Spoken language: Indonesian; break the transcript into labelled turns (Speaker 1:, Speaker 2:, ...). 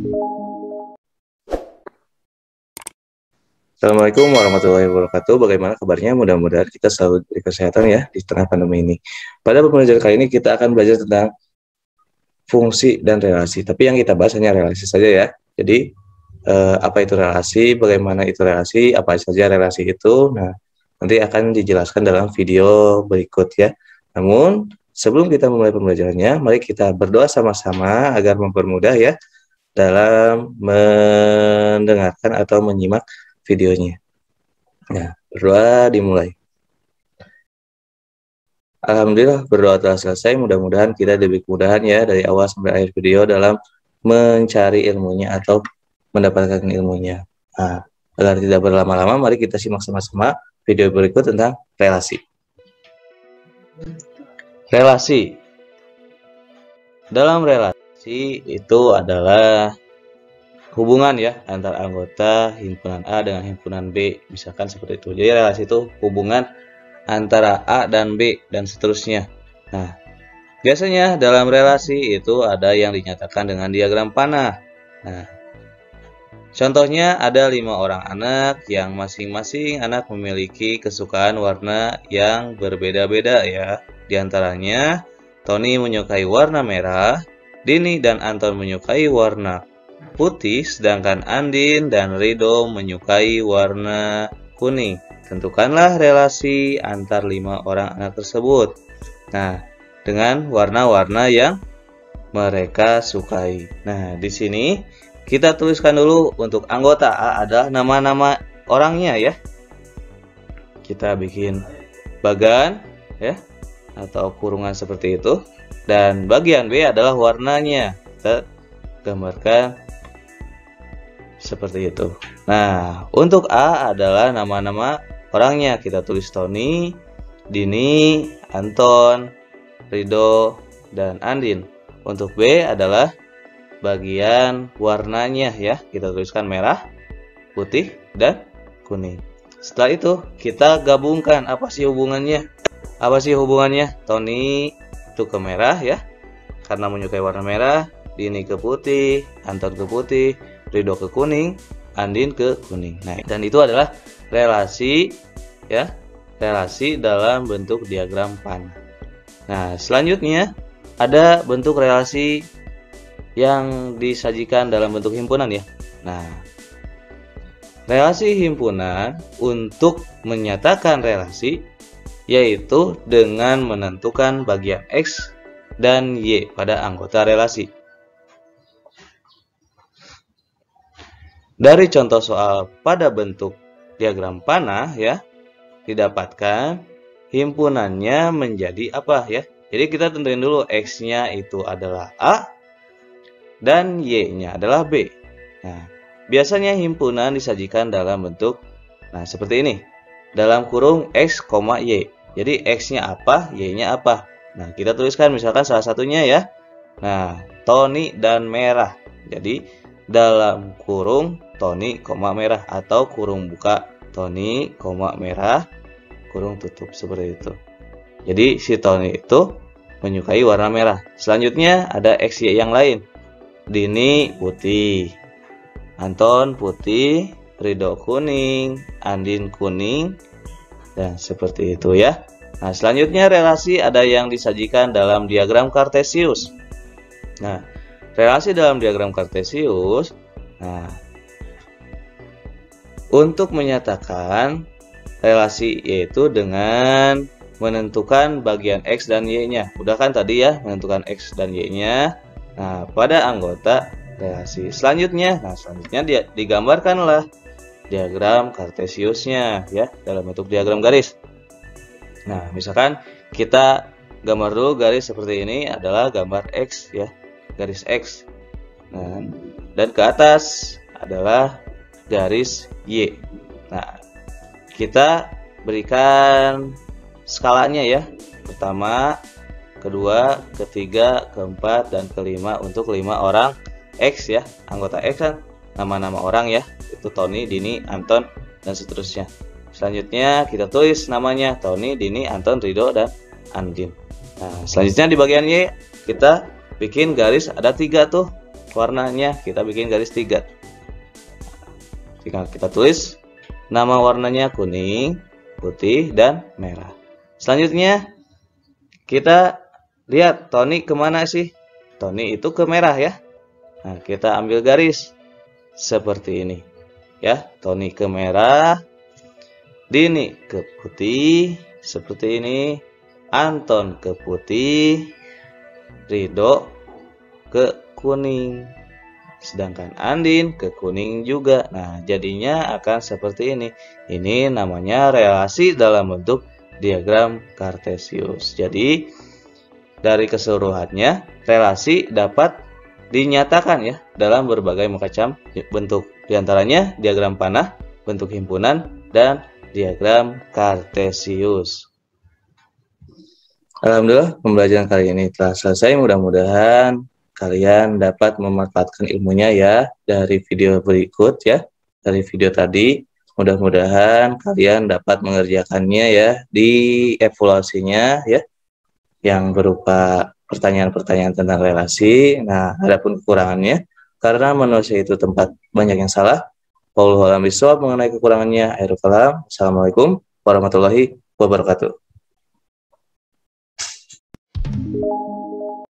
Speaker 1: Assalamualaikum warahmatullahi wabarakatuh. Bagaimana kabarnya? Mudah-mudahan kita selalu diberi kesehatan ya di tengah pandemi ini. Pada pembelajaran kali ini kita akan belajar tentang fungsi dan relasi. Tapi yang kita bahas hanya relasi saja ya. Jadi apa itu relasi? Bagaimana itu relasi? Apa saja relasi itu? Nah, nanti akan dijelaskan dalam video berikut ya. Namun sebelum kita memulai pembelajarannya, mari kita berdoa sama-sama agar mempermudah ya dalam mendengarkan atau menyimak videonya. Nah, berdoa dimulai. Alhamdulillah berdoa telah selesai. Mudah-mudahan kita diberi kemudahan ya dari awal sampai akhir video dalam mencari ilmunya atau mendapatkan ilmunya. Nah, agar tidak berlama-lama, mari kita simak sama-sama video berikut tentang relasi. Relasi. Dalam relasi itu adalah hubungan ya antara anggota himpunan A dengan himpunan B, misalkan seperti itu. Jadi relasi itu hubungan antara A dan B dan seterusnya. Nah, biasanya dalam relasi itu ada yang dinyatakan dengan diagram panah. Nah, contohnya ada 5 orang anak yang masing-masing anak memiliki kesukaan warna yang berbeda-beda ya. Di antaranya Tony menyukai warna merah, Dini dan Anton menyukai warna putih, sedangkan Andin dan Rido menyukai warna kuning. Tentukanlah relasi antar 5 orang anak tersebut. Nah, dengan warna-warna yang mereka sukai. Nah, di sini kita tuliskan dulu untuk anggota A adalah nama-nama orangnya ya. Kita bikin bagan ya atau kurungan seperti itu. Dan bagian B adalah warnanya. Kita gambarkan seperti itu. Nah, untuk A adalah nama-nama orangnya. Kita tulis Tony, Dini, Anton, Rido, dan Andin. Untuk B adalah bagian warnanya ya. Kita tuliskan merah, putih, dan kuning. Setelah itu kita gabungkan apa sih hubungannya? Apa sih hubungannya? Tony itu ke merah ya, karena menyukai warna merah. Dini ke putih, Anton ke putih, Rido ke kuning, Andin ke kuning. Nah, dan itu adalah relasi ya, relasi dalam bentuk diagram panah. Nah, selanjutnya ada bentuk relasi yang disajikan dalam bentuk himpunan ya. Nah, relasi himpunan untuk menyatakan relasi yaitu dengan menentukan bagian X dan Y pada anggota relasi. Dari contoh soal pada bentuk diagram panah ya, didapatkan himpunannya menjadi apa ya. Jadi kita tentuin dulu X-nya itu adalah A dan Y-nya adalah B. Nah, biasanya himpunan disajikan dalam bentuk seperti ini. Dalam kurung X, Y. Jadi X-nya apa, Y-nya apa. Nah, kita tuliskan misalkan salah satunya ya. Nah, Tony dan merah. Jadi dalam kurung Tony, merah atau kurung buka Tony, merah, kurung tutup seperti itu. Jadi si Tony itu menyukai warna merah. Selanjutnya ada XY yang lain. Dini putih, Anton putih, Rido kuning, Andin kuning, dan seperti itu ya. Nah, selanjutnya relasi ada yang disajikan dalam diagram Kartesius. Nah, relasi dalam diagram Kartesius, untuk menyatakan relasi yaitu dengan menentukan bagian X dan Y-nya. Udah kan tadi ya, menentukan X dan Y-nya. Nah, pada anggota relasi. Selanjutnya digambarkanlah diagram Kartesiusnya ya, dalam bentuk diagram garis. Nah, misalkan kita gambar dulu garis seperti ini adalah gambar X ya, garis X. Nah, dan ke atas adalah garis Y. Nah, kita berikan skalanya ya. Pertama, kedua, ketiga, keempat, dan kelima untuk 5 orang X ya. Anggota X kan nama-nama orang ya. Itu Tony, Dini, Anton, dan seterusnya. Selanjutnya kita tulis namanya Tony, Dini, Anton, Rido, dan Andin. Nah, selanjutnya di bagian Y kita bikin garis ada 3 tuh. warnanya kita bikin garis 3. Jika kita tulis nama warnanya kuning, putih, dan merah. Selanjutnya kita lihat Tony kemana sih? Tony itu ke merah ya. Nah, kita ambil garis seperti ini ya. Tony ke merah, Dini ke putih seperti ini, Anton ke putih, Ridho ke kuning, sedangkan Andin ke kuning juga. Nah, jadinya akan seperti ini. Ini namanya relasi dalam bentuk diagram Kartesius. Jadi dari keseluruhannya, relasi dapat dinyatakan ya dalam berbagai macam bentuk. Di antaranya diagram panah, bentuk himpunan, dan diagram Kartesius. Alhamdulillah, pembelajaran kali ini telah selesai. Mudah-mudahan kalian dapat memanfaatkan ilmunya ya dari video berikut ya. Dari video tadi, mudah-mudahan kalian dapat mengerjakannya ya di evaluasinya ya, yang berupa pertanyaan-pertanyaan tentang relasi. Nah, adapun kekurangannya, karena manusia itu tempat banyak yang salah. Wallahu a'lam bishawab mengenai kekurangannya. Akhirul kalam. Assalamualaikum warahmatullahi wabarakatuh.